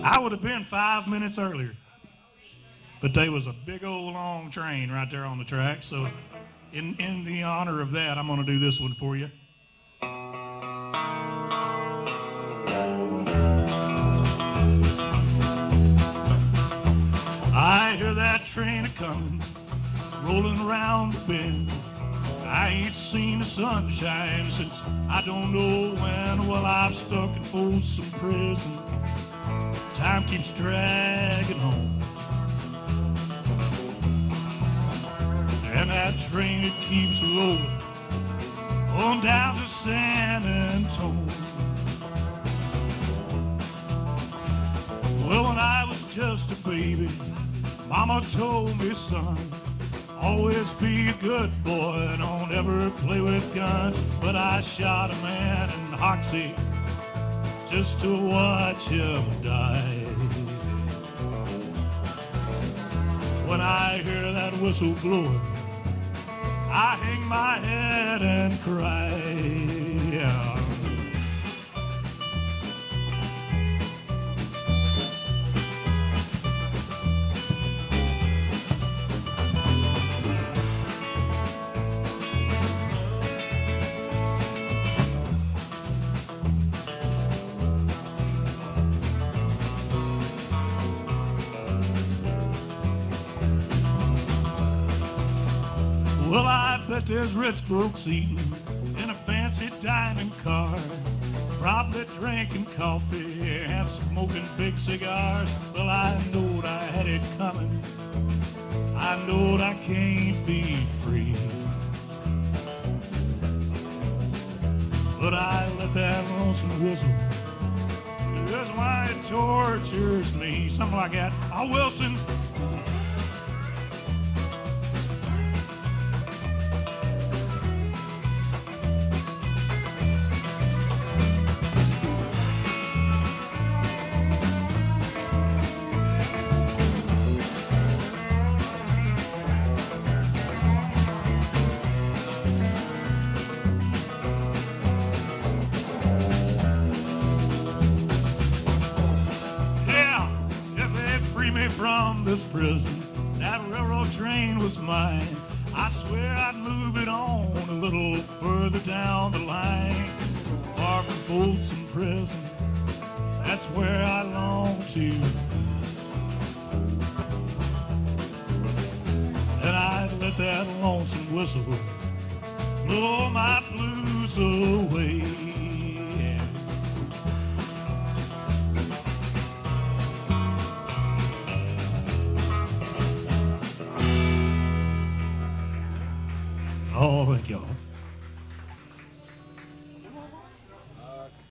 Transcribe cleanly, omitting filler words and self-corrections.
I would have been 5 minutes earlier. But there was a big old long train right there on the track. So in the honor of that, I'm going to do this one for you. I hear that train a-comin', rolling around the bend. I ain't seen the sunshine since I don't know when. Well, I'm stuck in Folsom prison. Time keeps dragging home. And that train, it keeps rolling on down to San Antonio. Well, when I was just a baby, Mama told me, son, always be a good boy, don't ever play with guns. But I shot a man in Hoxie just to watch him die. When I hear that whistle blowing, I hang my head and cry. Yeah. Well, I bet there's rich folks eating in a fancy dining car, probably drinking coffee and smoking big cigars. Well, I knowed I had it coming. I knowed I can't be free. But I let that lonesome whistle. That's why it tortures me. Something like that. Oh, Wilson. Me from this prison, that railroad train was mine. I swear I'd move it on a little further down the line, far from Folsom prison. That's where I long to. And I'd let that lonesome whistle blow my blues away. Oh, thank y'all.